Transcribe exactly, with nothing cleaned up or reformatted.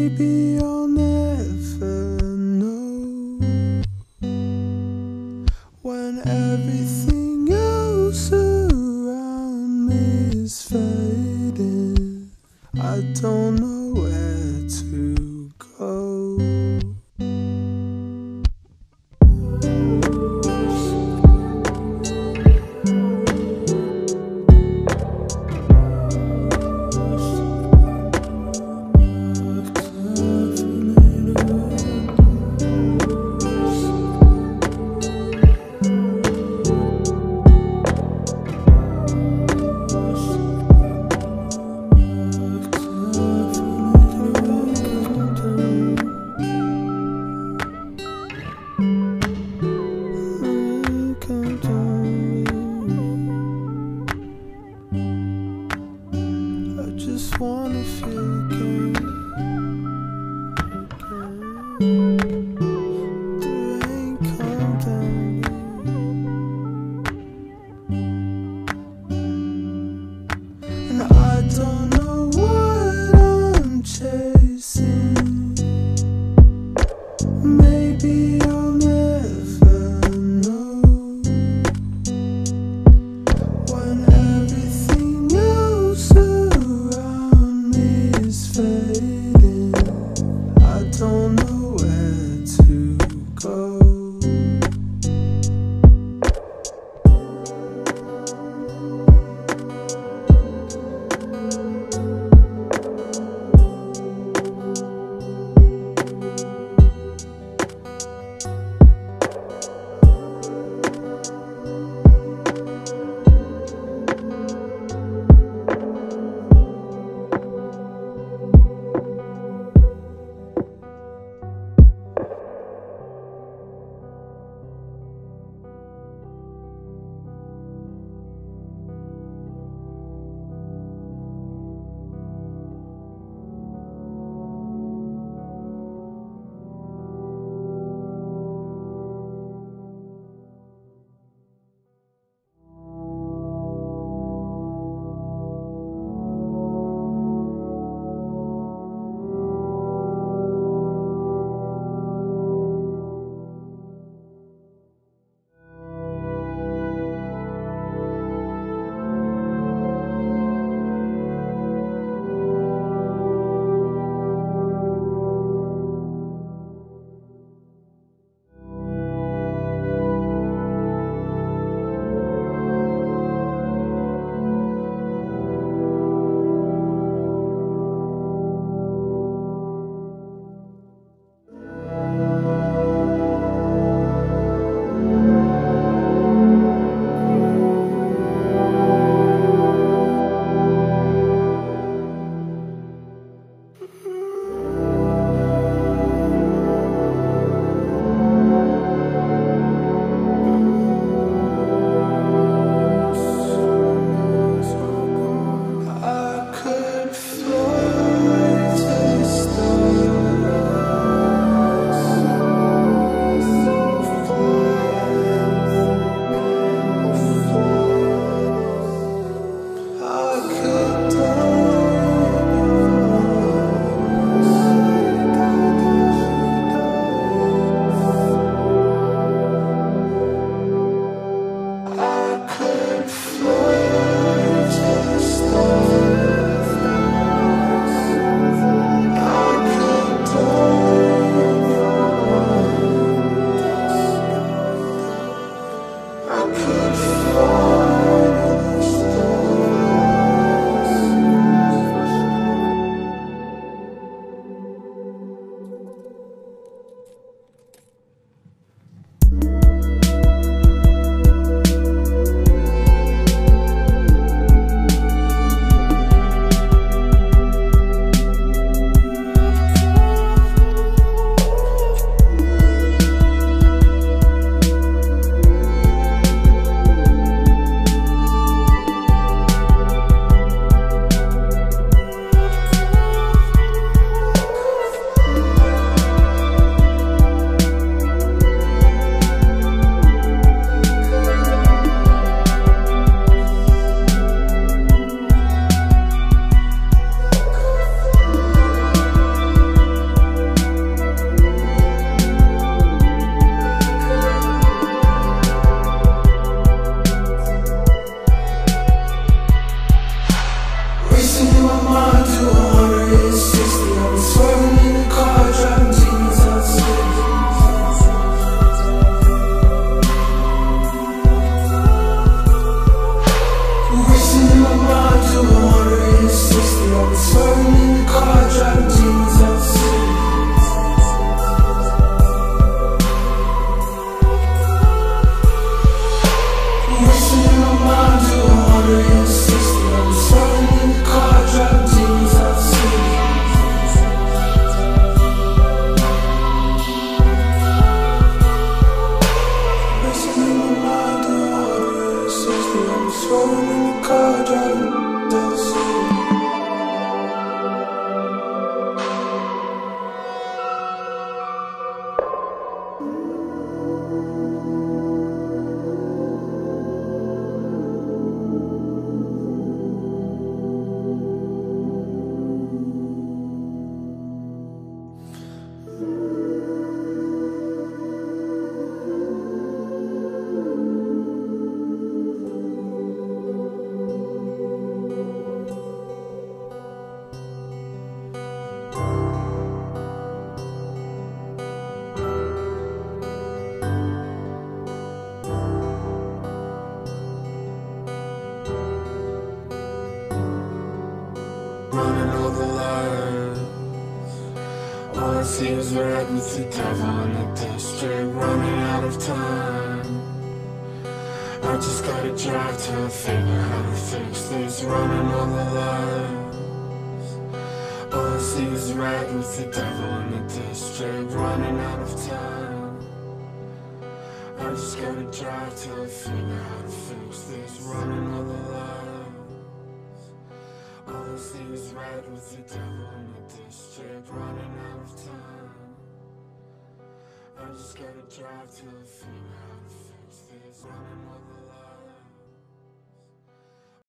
maybe I'll never know when everything else around me is fading. I don't know where to go. All I see is red with the devil in the district, running out of time. I just gotta drive till I figure how to fix this, running all the lights. All I see is red with the devil in the district, running out of time. I just gotta drive till I figure how to fix this, running all the lights. All I see is red with the devil in the district, running out of time. I just gotta drive till I figure how to fix this, running all the lights.